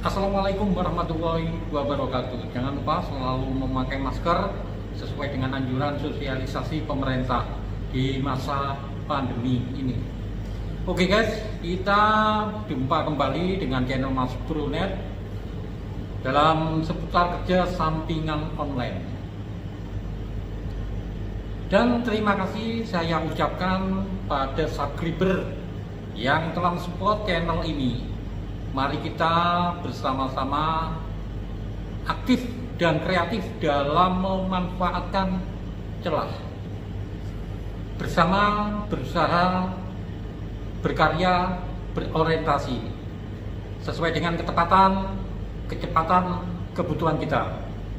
Assalamualaikum warahmatullahi wabarakatuh. Jangan lupa selalu memakai masker sesuai dengan anjuran sosialisasi pemerintah di masa pandemi ini. Oke guys, kita jumpa kembali dengan channel Mas Bronet dalam seputar kerja sampingan online. Dan terima kasih saya ucapkan pada subscriber yang telah support channel ini. Mari kita bersama-sama aktif dan kreatif dalam memanfaatkan celah. Bersama berusaha, berkarya, berorientasi sesuai dengan kecepatan, kebutuhan kita.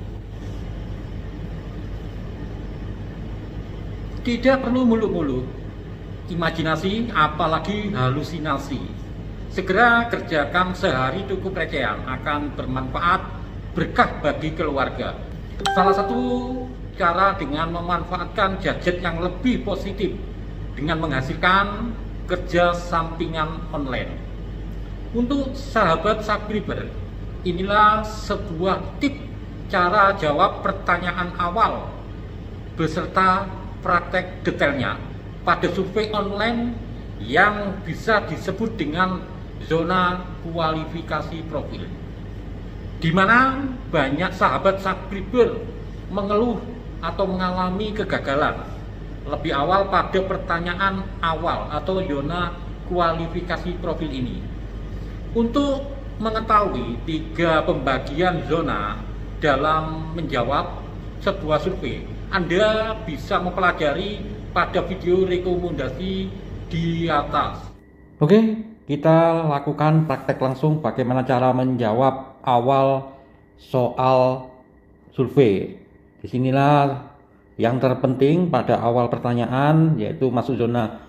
Tidak perlu muluk-muluk, imajinasi apalagi halusinasi. Segera kerjakan sehari cukup recehan, akan bermanfaat, berkah bagi keluarga. Salah satu cara dengan memanfaatkan gadget yang lebih positif dengan menghasilkan kerja sampingan online. Untuk sahabat subscriber, inilah sebuah tip cara jawab pertanyaan awal beserta praktek detailnya pada survei online yang bisa disebut dengan zona kualifikasi profil, di mana banyak sahabat subscriber mengeluh atau mengalami kegagalan lebih awal pada pertanyaan awal atau zona kualifikasi profil ini. Untuk mengetahui 3 pembagian zona dalam menjawab sebuah survei, Anda bisa mempelajari pada video rekomendasi di atas. Oke, kita lakukan praktek langsung bagaimana cara menjawab awal soal survei. Disinilah yang terpenting pada awal pertanyaan, yaitu masuk zona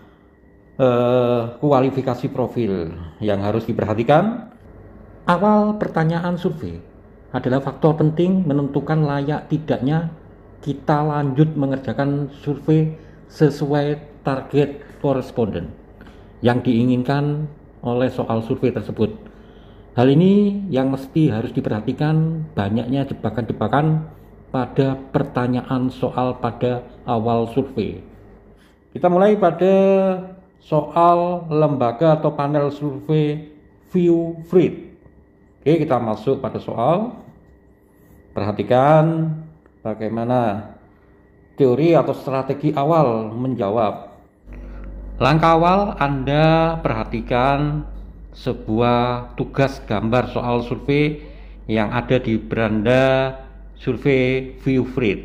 kualifikasi profil. Yang harus diperhatikan, awal pertanyaan survei adalah faktor penting menentukan layak tidaknya kita lanjut mengerjakan survei sesuai target koresponden yang diinginkan oleh soal survei tersebut. Hal ini yang mesti harus diperhatikan, banyaknya jebakan-jebakan pada pertanyaan soal pada awal survei. Kita mulai pada soal lembaga atau panel survei ViewFrit. Oke, kita masuk pada soal. Perhatikan bagaimana teori atau strategi awal menjawab. Langkah awal, Anda perhatikan sebuah tugas gambar soal survei yang ada di beranda survei ViewFrit.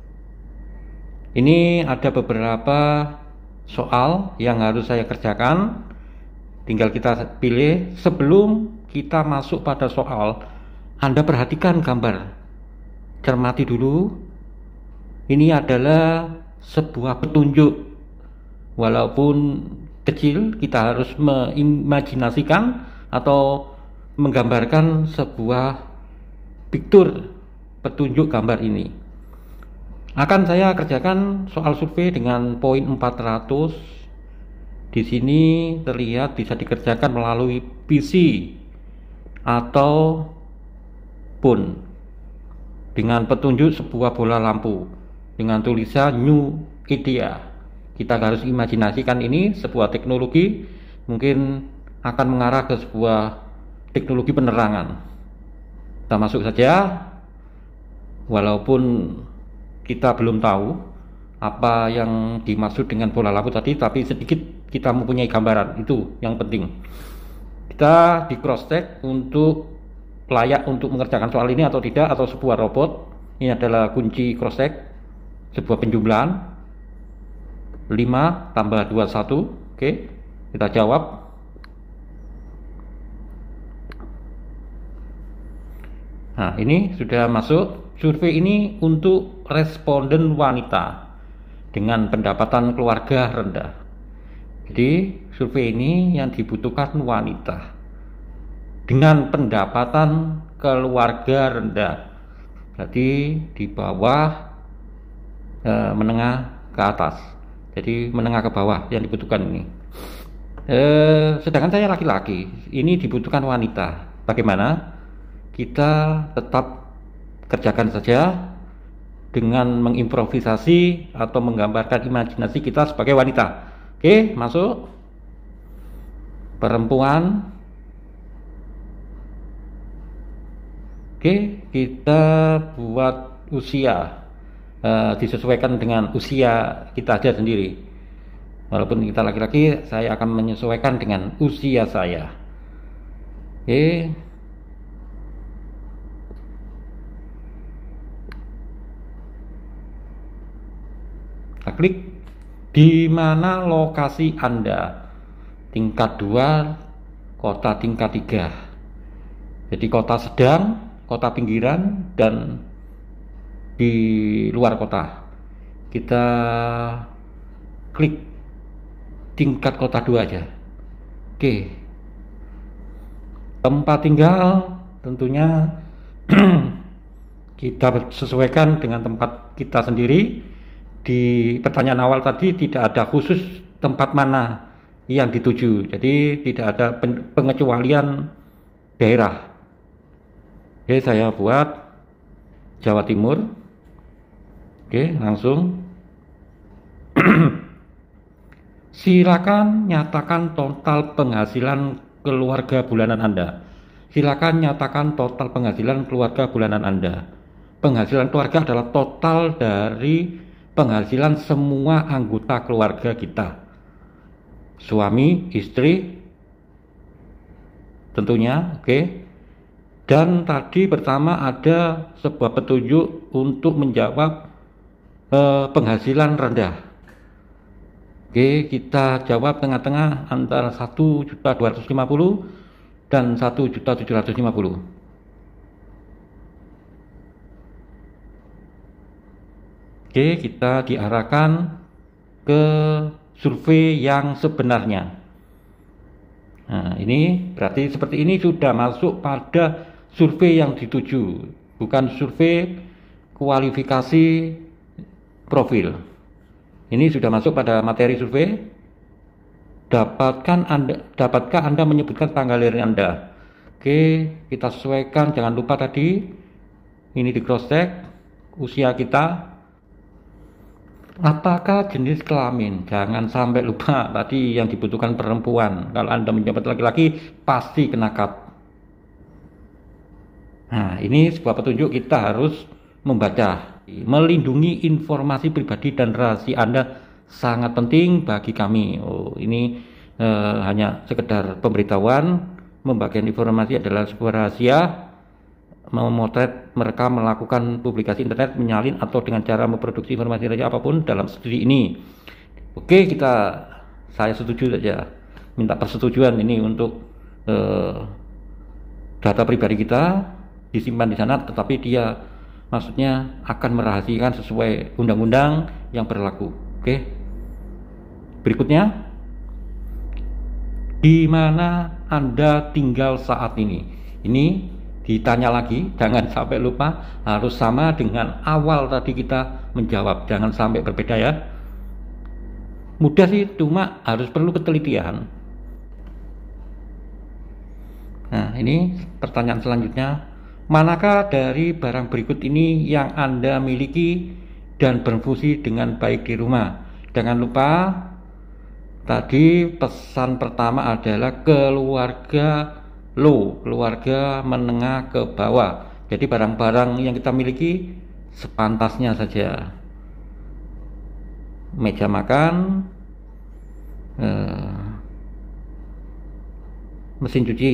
Ini ada beberapa soal yang harus saya kerjakan. Tinggal kita pilih. Sebelum kita masuk pada soal, Anda perhatikan gambar. Cermati dulu. Ini adalah sebuah petunjuk. Walaupun kecil, kita harus mengimajinasikan atau menggambarkan sebuah picture, petunjuk gambar ini. Akan saya kerjakan soal survei dengan poin 400. Di sini terlihat bisa dikerjakan melalui PC atau phone dengan petunjuk sebuah bola lampu dengan tulisan New Idea. Kita harus imajinasikan ini sebuah teknologi, mungkin akan mengarah ke sebuah teknologi penerangan. Kita masuk saja, walaupun kita belum tahu apa yang dimaksud dengan bola lampu tadi, tapi sedikit kita mempunyai gambaran, itu yang penting. Kita di cross check untuk layak untuk mengerjakan soal ini atau tidak, atau sebuah robot. Ini adalah kunci cross check, sebuah penjumlahan 5 tambah 21. Oke, kita jawab. Nah, ini sudah masuk. Survei ini untuk responden wanita dengan pendapatan keluarga rendah. Jadi survei ini yang dibutuhkan wanita dengan pendapatan keluarga rendah. Berarti di bawah menengah ke atas. Jadi menengah ke bawah yang dibutuhkan ini. Sedangkan saya laki-laki, ini dibutuhkan wanita. Bagaimana? kita tetap kerjakan saja dengan mengimprovisasi atau menggambarkan imajinasi kita sebagai wanita. Oke, masuk. Perempuan. Oke, kita buat usia, disesuaikan dengan usia kita aja sendiri. Walaupun kita laki-laki, saya akan menyesuaikan dengan usia saya. Oke. Kita klik. Di mana lokasi Anda? Tingkat 2, kota tingkat 3. Jadi kota sedang, kota pinggiran, dan di luar kota. Kita klik tingkat kota 2 aja. Oke. Tempat tinggal tentunya kita sesuaikan dengan tempat kita sendiri. Di pertanyaan awal tadi tidak ada khusus tempat mana yang dituju, jadi tidak ada pengecualian daerah. Oke, saya buat Jawa Timur. Oke, langsung. Silakan nyatakan total penghasilan keluarga bulanan Anda. Silakan nyatakan total penghasilan keluarga bulanan Anda. Penghasilan keluarga adalah total dari penghasilan semua anggota keluarga kita, suami, istri, tentunya. Oke. Dan tadi pertama ada sebuah petunjuk untuk menjawab penghasilan rendah. Oke, kita jawab tengah-tengah antara 1.250.000 dan 1.750.000. Oke, kita diarahkan ke survei yang sebenarnya. Nah, ini berarti seperti ini sudah masuk pada survei yang dituju, bukan survei kualifikasi profil. Ini sudah masuk pada materi survei. Dapatkah Anda menyebutkan tanggal lahir Anda? Oke, kita sesuaikan. Jangan lupa tadi ini di cross check usia kita. Apakah jenis kelamin? Jangan sampai lupa tadi yang dibutuhkan perempuan. Kalau Anda menjawab laki-laki, pasti kena cut. Nah, ini sebuah petunjuk kita harus membaca. Melindungi informasi pribadi dan rahasia Anda sangat penting bagi kami. Oh, ini hanya sekedar pemberitahuan. Membagikan informasi adalah sebuah rahasia. Memotret, merekam, melakukan publikasi internet, menyalin atau dengan cara memproduksi informasi rahasia apapun dalam studi ini. Oke, saya setuju saja. Minta persetujuan ini untuk data pribadi kita disimpan di sana, tetapi dia maksudnya akan merahasiakan sesuai undang-undang yang berlaku. Oke. Berikutnya, di mana Anda tinggal saat ini? Ini ditanya lagi, jangan sampai lupa, harus sama dengan awal tadi kita menjawab, jangan sampai berbeda ya. Mudah sih, cuma harus perlu ketelitian. Nah, ini pertanyaan selanjutnya. Manakah dari barang berikut ini yang Anda miliki dan berfungsi dengan baik di rumah? Jangan lupa, tadi pesan pertama adalah keluarga keluarga menengah ke bawah. Jadi barang-barang yang kita miliki sepantasnya saja. Meja makan, mesin cuci.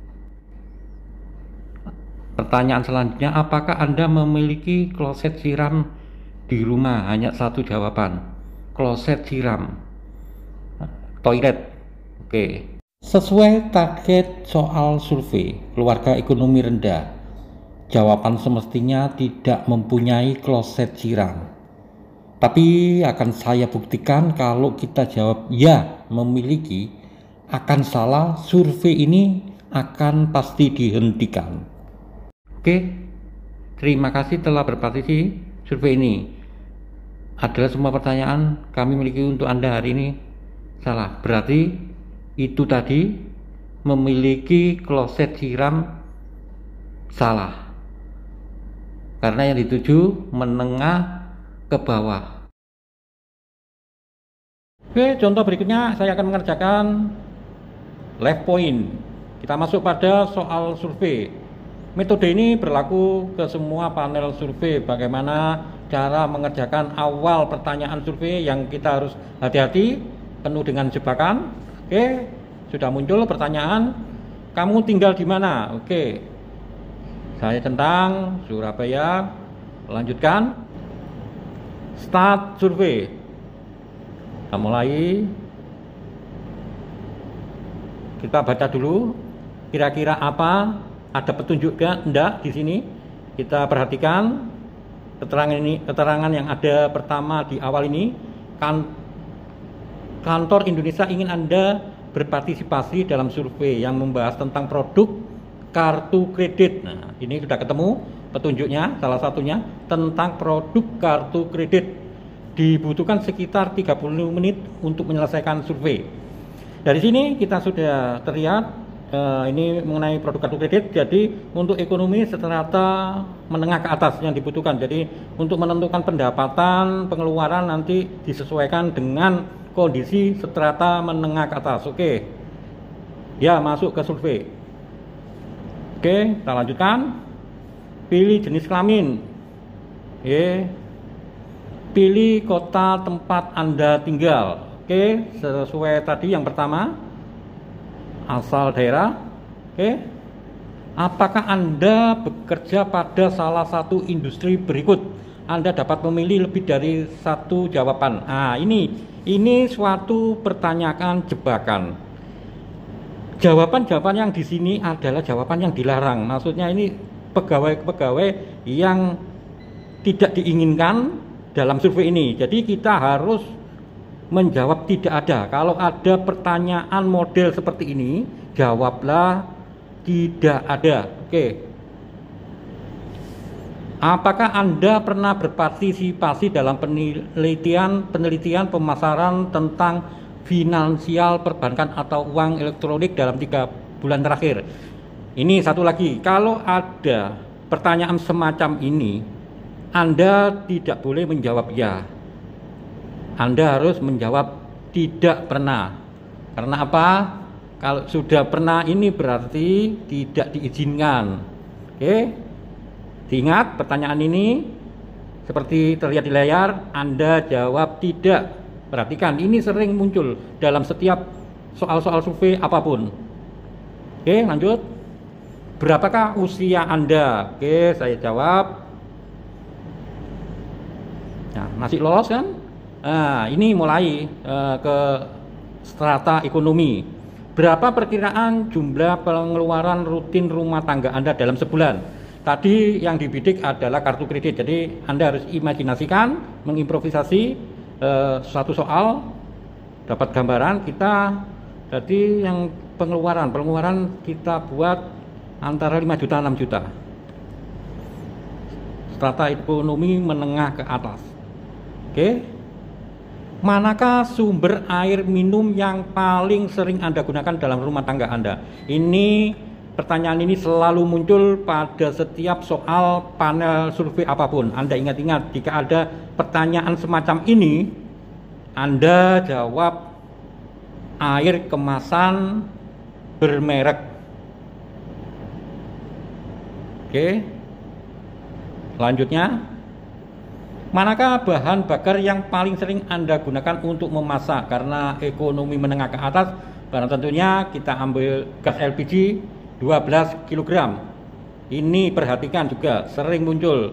Pertanyaan selanjutnya, apakah Anda memiliki kloset siram di rumah? Hanya satu jawaban, kloset siram, toilet. Oke. Sesuai target soal survei keluarga ekonomi rendah, jawaban semestinya tidak mempunyai kloset siram. Tapi akan saya buktikan kalau kita jawab ya memiliki, akan salah, survei ini akan pasti dihentikan. Oke, terima kasih telah berpartisipasi. Survei ini adalah semua pertanyaan kami miliki untuk Anda hari ini. Salah, berarti itu tadi memiliki kloset siram Salah. Karena yang dituju menengah ke bawah. Oke, contoh berikutnya saya akan mengerjakan left point. Kita masuk pada soal survei. Metode ini berlaku ke semua panel survei. Bagaimana cara mengerjakan awal pertanyaan survei yang kita harus hati-hati, penuh dengan jebakan. Oke, sudah muncul pertanyaan, kamu tinggal di mana? Oke, saya centang Surabaya. Lanjutkan. Start survei. Kita mulai. Kita baca dulu. Kira-kira apa? Ada petunjuk enggak di sini? Kita perhatikan keterangan yang ada pertama di awal ini. Kantor Indonesia ingin Anda berpartisipasi dalam survei yang membahas tentang produk kartu kredit. Nah, ini sudah ketemu petunjuknya, salah satunya tentang produk kartu kredit. Dibutuhkan sekitar 30 menit untuk menyelesaikan survei. Dari sini kita sudah terlihat ini mengenai produk kartu kredit. Jadi untuk ekonomi strata menengah ke atas yang dibutuhkan. Jadi untuk menentukan pendapatan pengeluaran nanti disesuaikan dengan kondisi strata menengah ke atas. Oke, ya masuk ke survei. Oke, kita lanjutkan. Pilih jenis kelamin. Oke, pilih kota tempat Anda tinggal. Oke, sesuai tadi yang pertama, asal daerah. Oke, apakah Anda bekerja pada salah satu industri berikut? Anda dapat memilih lebih dari satu jawaban. Nah, ini suatu pertanyaan jebakan. Jawaban-jawaban yang di sini adalah jawaban yang dilarang. Maksudnya ini pegawai-pegawai yang tidak diinginkan dalam survei ini. Jadi kita harus menjawab tidak ada. Kalau ada pertanyaan model seperti ini, jawablah tidak ada. Oke. Apakah Anda pernah berpartisipasi dalam penelitian pemasaran tentang finansial perbankan atau uang elektronik dalam 3 bulan terakhir? Ini satu lagi, kalau ada pertanyaan semacam ini, Anda tidak boleh menjawab ya. Anda harus menjawab tidak pernah. Karena apa? Kalau sudah pernah ini berarti tidak diizinkan. Oke? Diingat pertanyaan ini seperti terlihat di layar, Anda jawab tidak. Perhatikan, ini sering muncul dalam setiap soal-soal survei apapun. Oke, lanjut. Berapakah usia Anda? Oke, saya jawab. Nah, masih lolos kan? Nah, ini mulai ke strata ekonomi. Berapa perkiraan jumlah pengeluaran rutin rumah tangga Anda dalam sebulan? Tadi yang dibidik adalah kartu kredit. Jadi Anda harus imajinasikan, mengimprovisasi suatu soal, dapat gambaran. Kita jadi yang pengeluaran kita buat antara 5 juta 6 juta. Strata ekonomi menengah ke atas. Oke. Manakah sumber air minum yang paling sering Anda gunakan dalam rumah tangga Anda? Pertanyaan ini selalu muncul pada setiap soal panel survei apapun. Anda ingat-ingat, jika ada pertanyaan semacam ini, Anda jawab air kemasan bermerek. Oke. Selanjutnya, manakah bahan bakar yang paling sering Anda gunakan untuk memasak? Karena ekonomi menengah ke atas, karena tentunya kita ambil gas LPG 12 kg. Ini perhatikan juga sering muncul.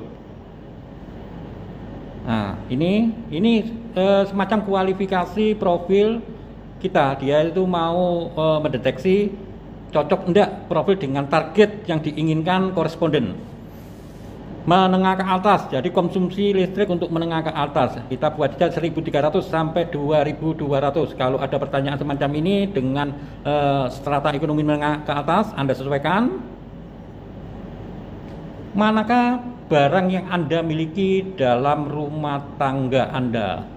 Nah, ini semacam kualifikasi profil kita. Dia itu mau mendeteksi cocok enggak profil dengan target yang diinginkan koresponden. Menengah ke atas, jadi konsumsi listrik untuk menengah ke atas kita buat 1.300 sampai 2.200. Kalau ada pertanyaan semacam ini dengan strata ekonomi menengah ke atas, Anda sesuaikan. Manakah barang yang Anda miliki dalam rumah tangga Anda?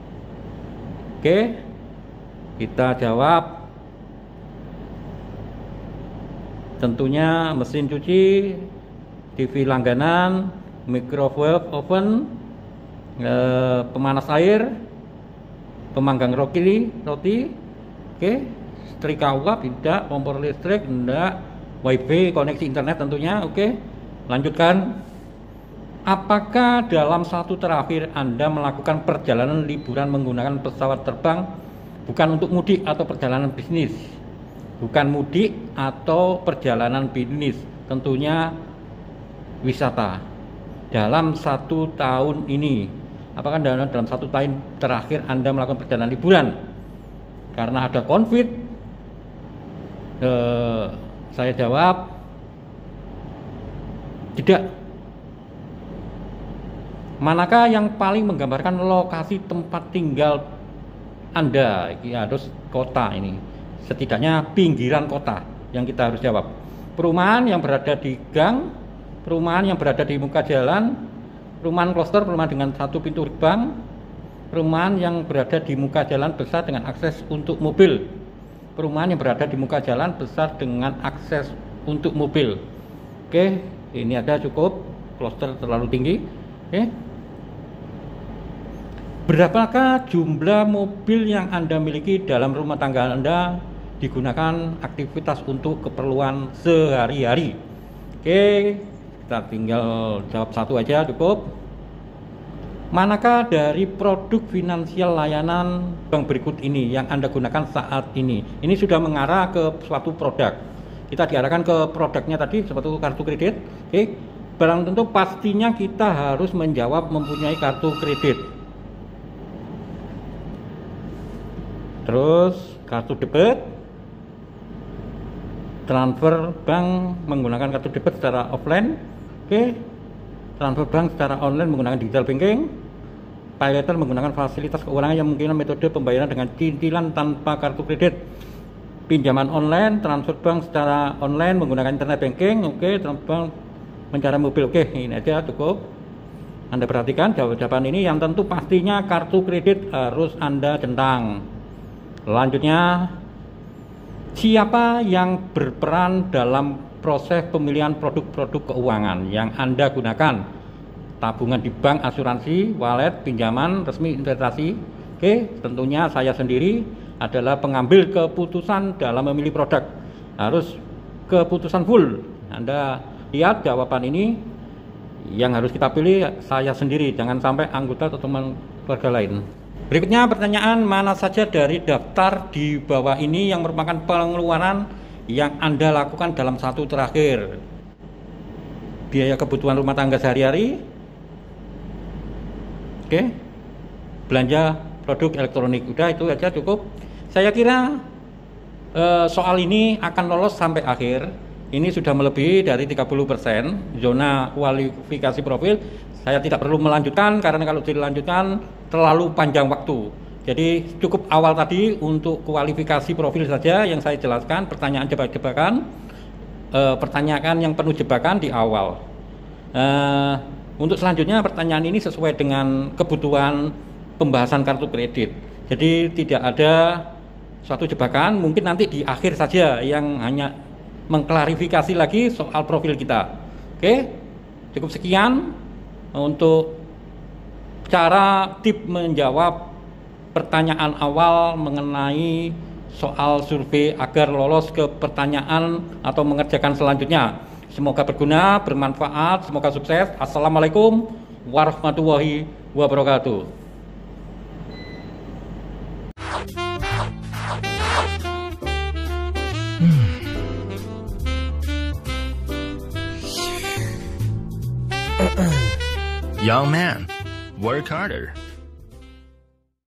Oke, kita jawab tentunya mesin cuci TV langganan, microwave oven, pemanas air, pemanggang roti, oke, setrika uap tidak, kompor listrik tidak, wifi, koneksi internet tentunya, oke. Lanjutkan. Apakah dalam satu terakhir Anda melakukan perjalanan liburan menggunakan pesawat terbang bukan untuk mudik atau perjalanan bisnis? Bukan mudik atau perjalanan bisnis, tentunya wisata. Dalam 1 tahun ini, apakah dalam 1 tahun terakhir Anda melakukan perjalanan liburan? Karena ada COVID, saya jawab tidak. Manakah yang paling menggambarkan lokasi tempat tinggal Anda? Ya, harus kota ini, setidaknya pinggiran kota yang kita harus jawab. Perumahan yang berada di gang, perumahan yang berada di muka jalan, perumahan kloster, perumahan dengan 1 pintu gerbang, perumahan yang berada di muka jalan besar dengan akses untuk mobil, perumahan yang berada di muka jalan besar dengan akses untuk mobil. Oke, ini ada cukup, kloster terlalu tinggi. Oke. Berapakah jumlah mobil yang Anda miliki dalam rumah tangga Anda digunakan aktivitas untuk keperluan sehari-hari? Oke, kita tinggal jawab 1 aja cukup. Manakah dari produk finansial layanan bank berikut ini yang Anda gunakan saat ini? Ini sudah mengarah ke suatu produk. Kita diarahkan ke produknya tadi, suatu kartu kredit. Oke, barang tentu pastinya kita harus menjawab mempunyai kartu kredit. Terus kartu debit, transfer bank menggunakan kartu debit secara offline, oke. Transfer bank secara online menggunakan digital banking, pay later menggunakan fasilitas keuangan yang memungkinkan metode pembayaran dengan cicilan tanpa kartu kredit, pinjaman online, transfer bank secara online menggunakan internet banking, oke. Transfer bank mencari mobil, oke. Ini aja cukup. Anda perhatikan jawaban ini yang tentu pastinya kartu kredit harus Anda centang. Selanjutnya, siapa yang berperan dalam proses pemilihan produk-produk keuangan yang Anda gunakan? Tabungan di bank, asuransi, wallet, pinjaman, resmi, investasi. Oke, tentunya saya sendiri adalah pengambil keputusan dalam memilih produk. Harus keputusan full. Anda lihat jawaban ini, yang harus kita pilih saya sendiri, jangan sampai anggota atau teman keluarga lain. Berikutnya pertanyaan, mana saja dari daftar di bawah ini yang merupakan pengeluaran yang Anda lakukan dalam 1 terakhir? Biaya kebutuhan rumah tangga sehari-hari, oke. Belanja produk elektronik, udah itu aja cukup. Saya kira soal ini akan lolos sampai akhir. Ini sudah melebihi dari 30% zona kualifikasi profil. Saya tidak perlu melanjutkan karena kalau dilanjutkan terlalu panjang waktu. Jadi cukup awal tadi untuk kualifikasi profil saja yang saya jelaskan, pertanyaan jebakan, pertanyaan yang penuh jebakan di awal. Untuk selanjutnya pertanyaan ini sesuai dengan kebutuhan pembahasan kartu kredit. Jadi tidak ada suatu jebakan, mungkin nanti di akhir saja yang hanya mengklarifikasi lagi soal profil kita. Oke, cukup sekian untuk cara tip menjawab pertanyaan awal mengenai soal survei agar lolos ke pertanyaan atau mengerjakan selanjutnya. Semoga berguna, bermanfaat, semoga sukses. Assalamualaikum warahmatullahi wabarakatuh. Young man, work harder.